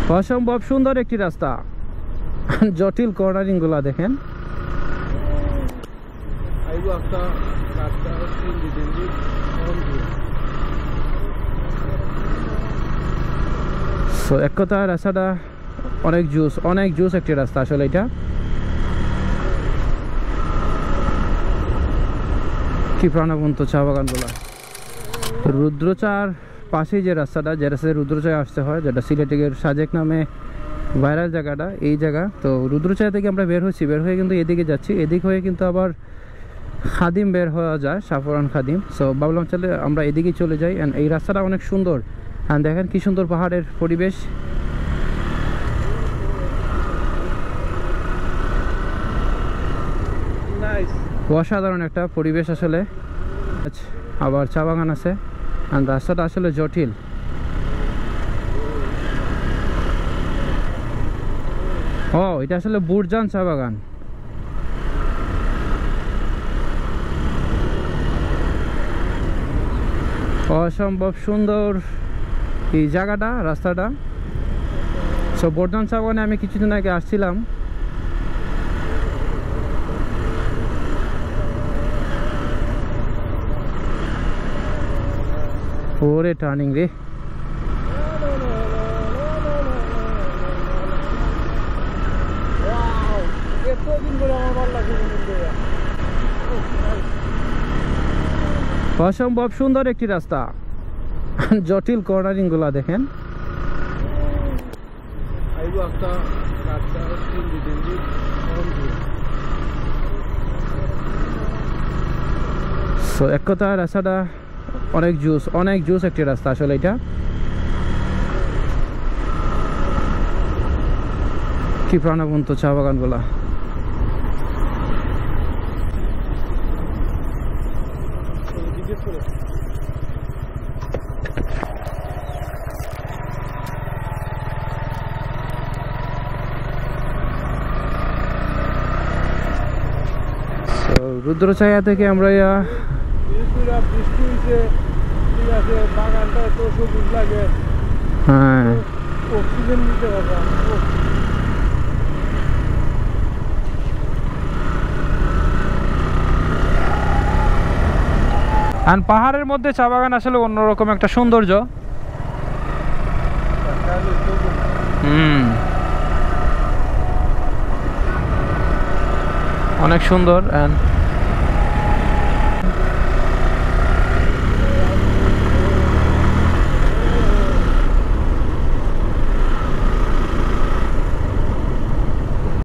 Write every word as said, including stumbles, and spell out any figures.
অসম্ভব সুন্দর একটি রাস্তা, জটিল কর্নারিং গুলা দেখেন। তো এক কথা রাস্তাটা অনেক জুস, অনেক জুস একটি রাস্তা আসলে এটা। কি প্রাণবন্ত চা বাগানগুলা। রুদ্রচার পাশেই যে রাস্তাটা, যে রাস্তায় রুদ্রচায় আসতে হয়, যেটা সিলেটের সাজেক নামে ভাইরাল জায়গাটা, এই জায়গা। তো রুদ্রচায় থেকে আমরা বের হচ্ছি, বের হয়ে কিন্তু এদিকে যাচ্ছি, এদিক হয়ে কিন্তু আবার খাদিম বের হওয়া যায়, সাফরান খাদিম। সো ভাবলাম চলে আমরা এদিকেই চলে যাই। অ্যান্ড এই রাস্তাটা অনেক সুন্দর, অ্যান্ড দেখেন কি সুন্দর পাহাড়ের পরিবেশ। অসাধারণ একটা পরিবেশ আসলে। আবার চা বাগান আছে, আর রাস্তাটা আসলে জটিল। ও এটা আসলে বুরজান চা বাগান। অসম্ভব সুন্দর এই জায়গাটা, রাস্তাটা। সো বুরজান চা বাগানে আমি কিছুদিন আগে আসছিলাম। ওরে টার্নিং রে। অসম্ভব সুন্দর একটি রাস্তা, জটিল কর্নারিং গুলা দেখেন। তো এক কথা রাস্তাটা অনেক জুস, অনেক জুস একটি রাস্তা আসলে এটা। কি প্রাণবন্ত চা বাগানগুলা। রুদ্রছায়া থেকে আমরা হ্যাঁ অক্সিজেন নিতে পারবো। আর পাহাড়ের মধ্যে চা বাগান আসলে অন্যরকম একটা সৌন্দর্য। হুম অনেক সুন্দর।